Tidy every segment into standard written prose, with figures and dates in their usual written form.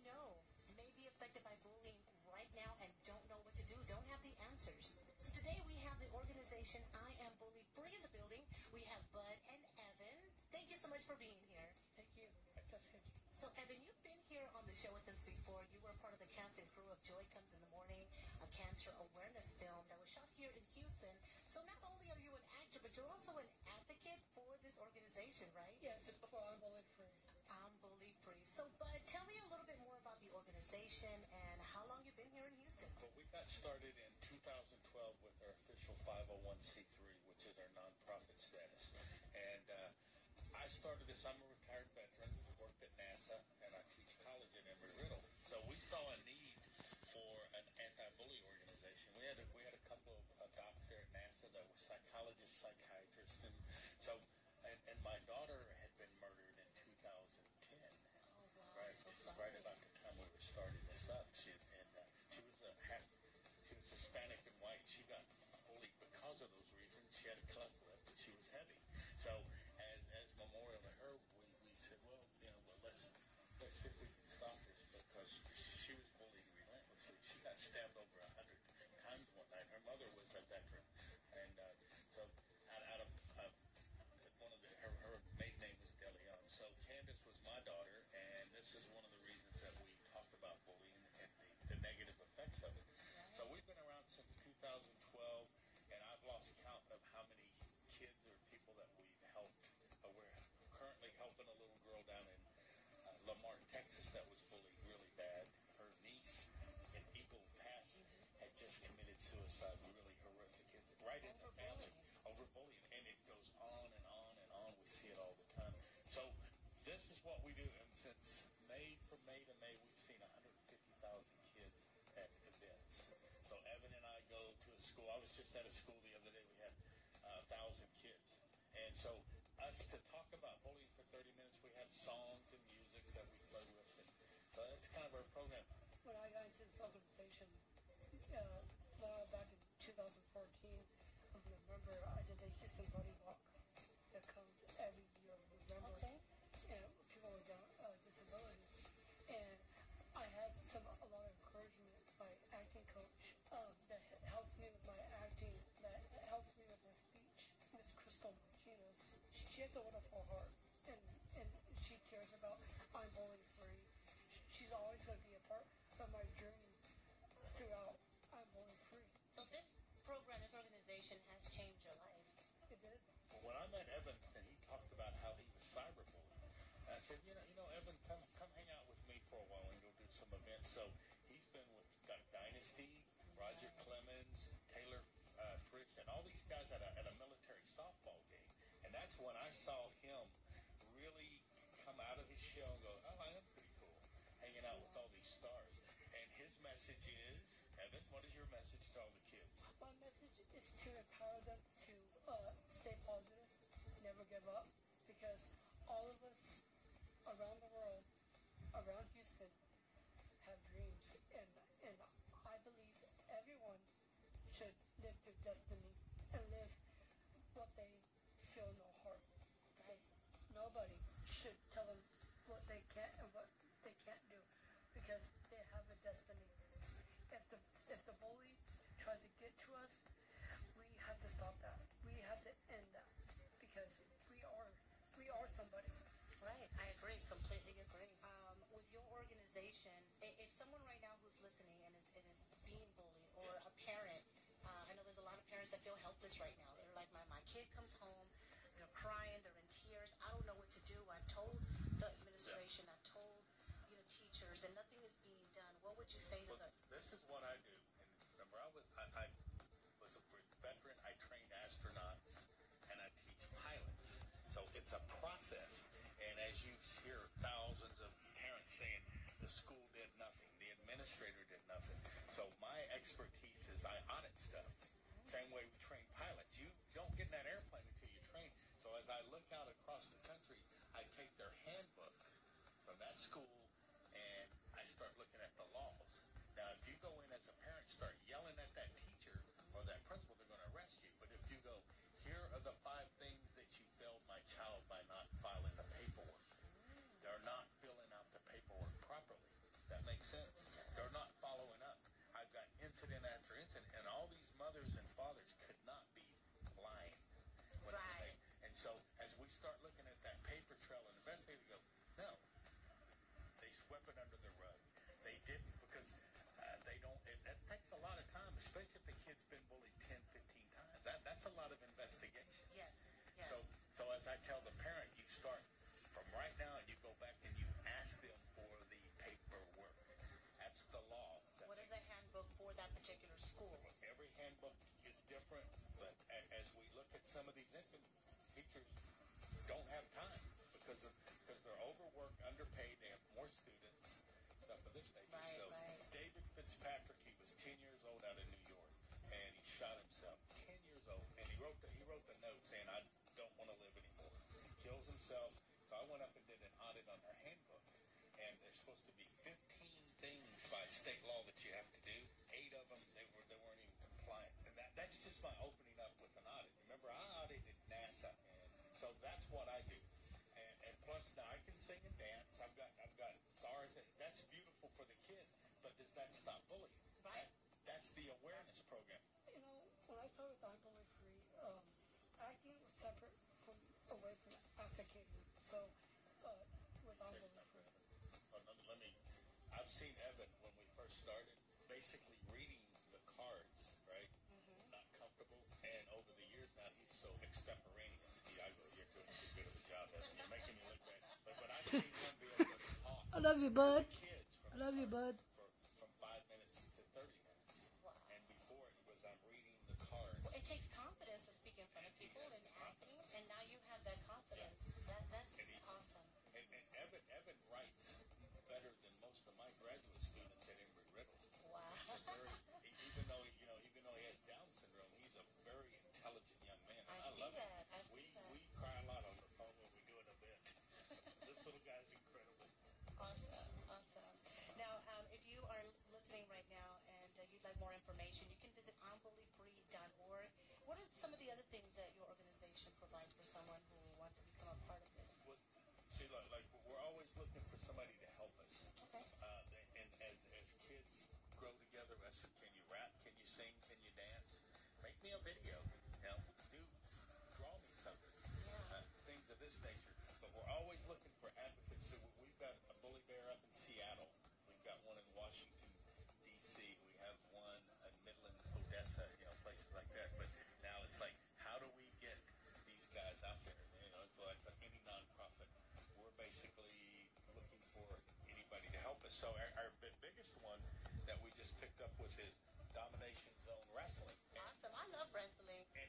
know may be affected by bullying right now and don't know what to do, don't have the answers. So today we have the organization I Am Bully Free in the building. We have Bud and Evan. Thank you so much for being here. Thank you. That's good. So Evan, you've been here on the show with us before. You were part of the cast and crew of Joy Comes in the Morning, a cancer awareness film that was shot here in Houston. So not only are you an actor, but you're also an advocate for this organization, right? Yes, it's for I'm Bully Free. I'm Bully Free. So, Bud, tell me a little bit more about the organization and how long you've been here in Houston. Well, we got started in 2012 with our official 501c3, which is our nonprofit status. And I started this. I'm a retired veteran, worked at NASA, and I teach college at Embry-Riddle. So we saw a need for an anti-bully organization. We had a couple of docs there at NASA that were psychologists, psychiatrists, and so. And my daughter had been murdered in 2010. Oh, wow. Right, right about the time we were starting this up. She was Hispanic and white. She got bullied because of those reasons. She had a cleft lip, but she was heavy. So as memorial to her, we said, well, let's see if we can stop this, because she was bullied relentlessly. She got stabbed over 100 times one night. Her mother was a veteran, and so out of her maiden name was DeLeon. So Candace was my daughter, and this is one of the reasons that we talk about bullying and the negative effects of it. So we've been around since 2012, and I've lost count of how many kids or people that we've helped. We're currently helping a little girl down in Lamar, Texas, that was bullied really bad. Her niece in Eagle Pass had just committed suicide, really horrific, right in the family, over bullying, and it goes on and on and on. We see it all the time. So this is what we do, and since from May to May, we've seen 150,000 kids at events. So Evan and I go to a school. I was just at a school the other day. We had 1,000 kids. And so us to talk about bullying for 30 minutes, we have songs and music that we play with. And so that's kind of our program. When I got into this organization, back in 2014, I remember I did the Houston Buddy Walk that comes every year. Remember? Okay. And people with disabilities. And I had a lot of encouragement by acting coach that helps me with my acting, that helps me with my speech. Miss Crystal Martinez. She has a wonderful heart, and she cares about I'm Bully Free. She's always going to be a part of my journey throughout I'm Bully Free. So this program, this organization has changed your life. It did. Well, when I met Evan, and he talked about how he was cyberbullied, I said, you know, Evan, come hang out with me for a while and go do some events. So he's been with Dynasty, Roger Clemens, Taylor Fritz, and all these guys at a military softball game. And that's when I saw him really come out of his shell and go, oh, I am pretty cool, hanging out with all these stars. And his message is, Evan, what is your message to all the kids? My message is to empower them to stay positive, never give up, because all of us around the world, around Houston, have dreams, and I believe everyone should live their destiny and live what they feel in their heart. Guys, nobody should tell them what they can and what they can't do, because they have a destiny. If the bully tries to get to us, we have to stop that. We have to end that, because we are somebody. Right, I agree, completely agree. With your organization, if someone right now who's listening and is being bullied, or a parent, I know there's a lot of parents that feel helpless right now. They're like, my kid comes home, they're crying, they're in tears, I don't know what to do. I've told the administration, I've told teachers, and nothing is being done. What would you say to them? This is what I do. And remember, I was a veteran. I trained astronauts, and I teach pilots. So it's a process. And as you hear thousands of parents saying, the school did nothing, the administrator did nothing. So my expertise is I audit stuff. Same way we train pilots. You don't get in that airplane until you train. So as I look out across the country, I take their handbook from that school, and I start looking at the laws. Now, if you go in as a parent, start yelling at that teacher or that principal, they're going to arrest you. But if you go, here are the 5 things that you failed my child by not filing the paperwork. They're not filling out the paperwork properly. That swept it under the rug. They didn't because they don't. That takes a lot of time, especially if the kid's been bullied 10, 15 times. That's a lot of investigation. Yes. Yes. So as I tell the parent, you start from right now and you go back and you ask them for the paperwork. That's the law. What is the handbook for that particular school? Every handbook is different, but as we look at some of these incidents, teachers don't have time because they're overworked, underpaid, they have more students, stuff of this nature. Right, So right. David Fitzpatrick, he was 10 years old out in New York, and he shot himself. 10 years old, and he wrote the note saying, "I don't want to live anymore." He kills himself. So I went up and did an audit on their handbook, and there's supposed to be 15 things by state law that you have to do. 8 of them they weren't even compliant, and that's just my opening up with an audit. Remember, I audited NASA, and so that's what I do. And plus, now I can sing and dance. I've got stars, and that's beautiful for the kids. But does that stop bullying? Right. That's the awareness program. You know, when I started with I'm Bully Free, acting was separate from away from advocating. So, with I'm Bully Free. Let me. I've seen Evan when we first started, basically reading the cards, right? Not comfortable, and over the years now he's so extemporaneous. You're doing too good of a job, Evan. You're making me look bad. But I've seen him be able to talk. I love you, bud. To kids from I love you, bud. from 5 minutes to 30 minutes. Wow. And before it was I'm reading the cards. Well, it takes confidence to speak in front of people and acting, and now you have that confidence. That's And he's- awesome. And Evan writes better than most of my graduate students at Embry-Riddle. Wow. He's a very, even though he has Down syndrome, he's a very intelligent young man. I And see love him. that. I see that. We cry a lot on the phone when we do an event. This little guy's incredible. Awesome, awesome. Now, if you are listening right now and you'd like more information, you can visit onbullyfree.org. What are some of the other things that your organization provides for someone who wants to become a part of this? Well, see, like we're always looking for somebody to help us. Okay. And as kids grow together, I said, can you rap? Can you sing? Can you dance? Make me a video. Draw me something. Yeah. Things of this nature. But we're always looking for advocates. So we've got a bully bear up in Seattle. We've got one in Washington, D.C. We have one in Midland, Odessa, places like that. But now it's like, how do we get these guys out there? Like any nonprofit, we're basically looking for anybody to help us. So our biggest one that we just picked up with is Domination Zone Wrestling. Awesome. I love wrestling. And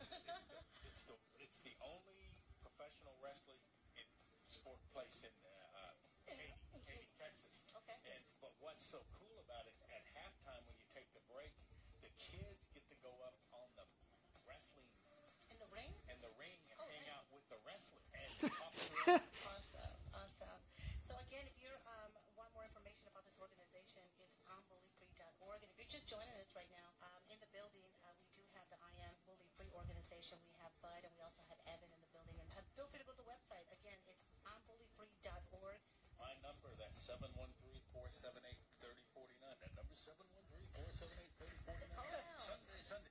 it's the only professional wrestling sport place in Katy, Texas. Okay. But what's so cool about it, at halftime when you take the break, the kids get to go up on the wrestling In the ring? and hang out with the wrestler and talk to them. Awesome, awesome. So again, if you want more information about this organization, it's onbullyfree.org. And if you're just joining us right now, in the building, we do have the I Am Bully Free organization. We have Bud, and we also have Evan in the building. And feel free to go to the website. Again, it's onbullyfree.org. My number, that's 713-478-3049. That number, 713-478-3049. Oh, wow. Sunday.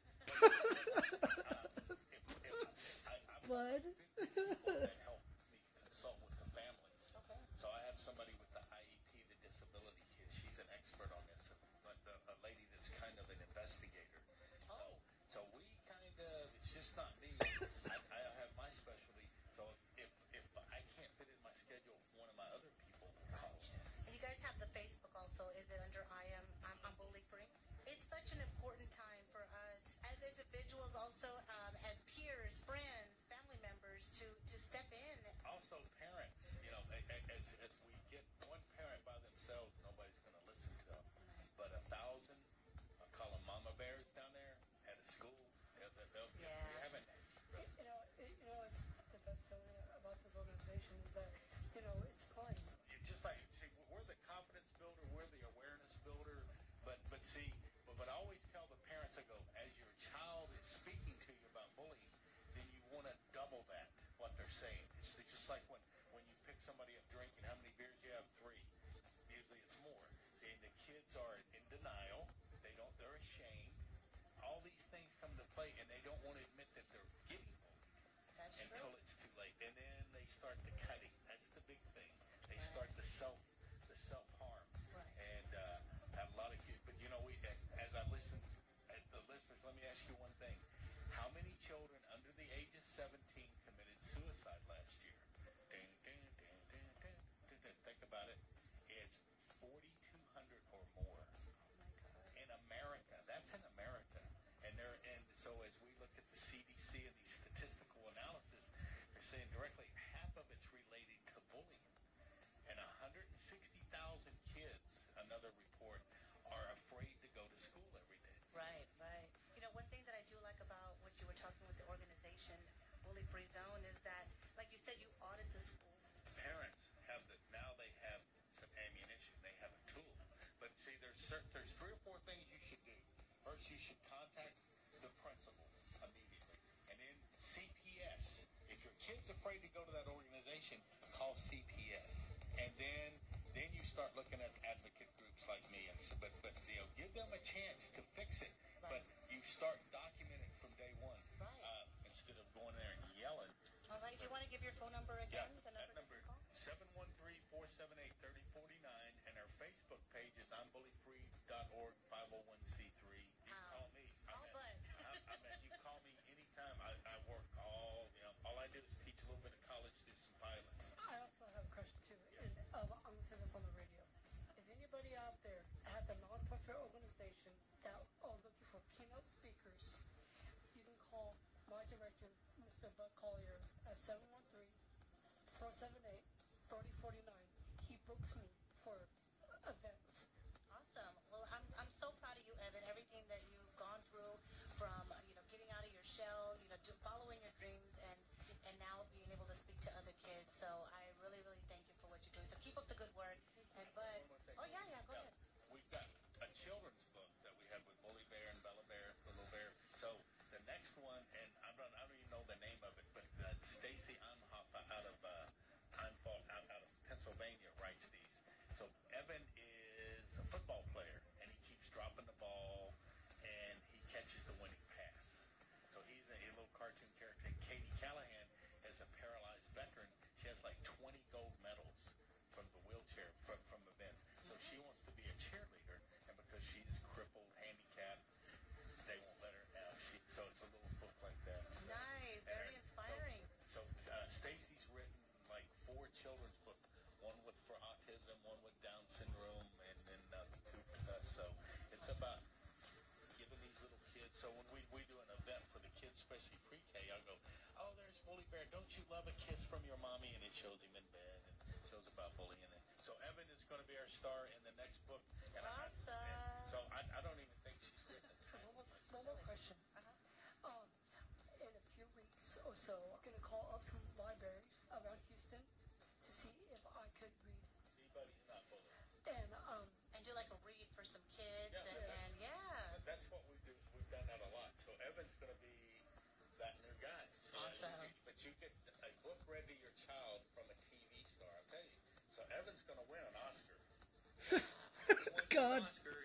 Bud. People that help me consult with the families. Okay. So I have somebody with the IEP, the disability kid. She's an expert on this. But a lady that's kind of an investigator. Oh. So we kind of, it's just not me. I have my specialty. So if I can't fit in my schedule, one of my other people will call. And you guys have the Facebook also. Is it under I'm Bully Free? It's such an important time for us as individuals, also as peers, friends, family members, to step in. Also, parents, as we get one parent by themselves, nobody's going to listen to them. But 1,000, I call them mama bears down there at a school. We haven't. It's the best feeling about this organization is that, it's fun. Just like, see, we're the confidence builder, we're the awareness builder. But I always tell the parents, I go, as your child is speaking to you about bullying, then you want to double that, what they're saying. It's just like when you pick somebody up drinking, how many beers you have? 3. Usually it's more. See, and the kids are in denial. They're ashamed. All these things come to play, and they don't want to admit that they're getting bullied That's until true. it's too late. And then they start the cutting. That's the big thing. They start the self Free Zone is that, like you said, you audit the school. Parents have now they have some ammunition. They have a tool. But see, there's 3 or 4 things you should do. First, you should contact the principal immediately, and then CPS. If your kid's afraid to go to that organization, call CPS, and then you start looking at advocate groups like me. And so, but give them a chance to fix it. Right. But you start documenting from day one, Right. Instead of going there and yelling. All right. Do you want to give your phone number again? Yeah, The that number number to call? 713-478-3049, and our Facebook page is I'mBullyFree.org 501c3. You can call me. You call me anytime. I work all I do is teach a little bit of college, do some pilots. I also have a question too. And, I'm going to say this on the radio. If anybody out there has a non-profit organization that are looking for keynote speakers, you can call my director, Mr. Bud Collier, at 713-478-3049. He books me for events. Awesome. Well, I'm so proud of you, Evan. Everything that you've gone through, from getting out of your shell, following your dreams, and now being able to speak to other kids. So I really, really thank you for what you're doing. So keep up the good work. And One more thing. go ahead. We've got a children's book that we have with Bully Bear and Bella Bear, Little Bear. So the next one, and I don't even know the name of it, but Stacy Anhoffa out of Pennsylvania writes these. So Evan is a football player, and he keeps dropping the ball, and he catches the winning pass. So he's a little cartoon character. And Katie Callahan is a paralyzed veteran. She has like 20 gold medals from the wheelchair from events. So she wants to be a cheerleader, and because she's crippled, handicapped, they won't let her now. So it's a little book like that. So, Nice. Very inspiring. So Stacy's written like 4 children's books, one for autism, one with Down syndrome, and then 2 with us. So it's about giving these little kids. So when we do an event for the kids, especially pre-K, I'll go, oh, there's Bully Bear. Don't you love a kiss from your mommy? And it shows him in bed and shows about bullying. And so Evan is going to be our star in the next book. And Awesome. so I don't even think she's written it. One more question. In a few weeks or so, I'm going to call up some libraries around Houston to see if I could read. Anybody's not bullied. And do like a read for some kids, Yeah, and yeah. That's what we do. We've done that a lot. So Evan's going to be that new guy. So Awesome. But you get a book read to your child from a TV star. I'll tell you. So Evan's going to win an Oscar. He wins God. an Oscar,